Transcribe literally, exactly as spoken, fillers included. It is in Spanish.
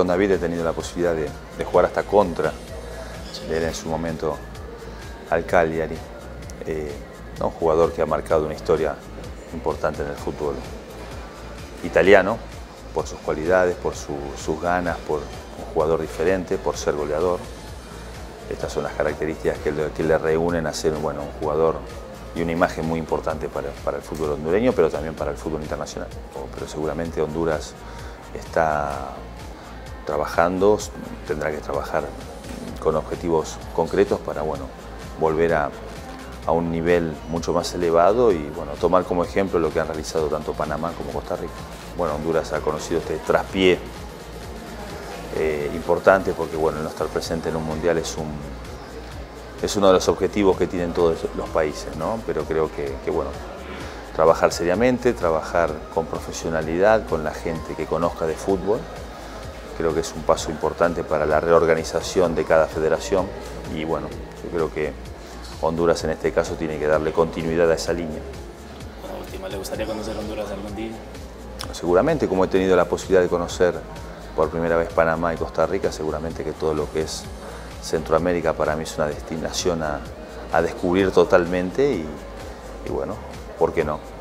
con David he tenido la posibilidad de, de jugar hasta contra de él en su momento al Cagliari. Eh, ¿no? Un jugador que ha marcado una historia importante en el fútbol italiano, por sus cualidades, por su, sus ganas, por un jugador diferente, por ser goleador. Estas son las características que le, que le reúnen a ser bueno, un jugador y una imagen muy importante para, para el fútbol hondureño, pero también para el fútbol internacional. Pero seguramente Honduras está trabajando, tendrá que trabajar con objetivos concretos para bueno, volver a, a un nivel mucho más elevado y bueno, tomar como ejemplo lo que han realizado tanto Panamá como Costa Rica. Bueno, Honduras ha conocido este traspié eh, importante porque bueno, no estar presente en un mundial es, un, es uno de los objetivos que tienen todos los países, ¿no? Pero creo que, que bueno, trabajar seriamente, trabajar con profesionalidad, con la gente que conozca de fútbol. Creo que es un paso importante para la reorganización de cada federación y bueno, yo creo que Honduras en este caso tiene que darle continuidad a esa línea. Una última, ¿le gustaría conocer Honduras algún día? Seguramente, como he tenido la posibilidad de conocer por primera vez Panamá y Costa Rica, seguramente que todo lo que es Centroamérica para mí es una destinación a, a descubrir totalmente y, y bueno, ¿por qué no?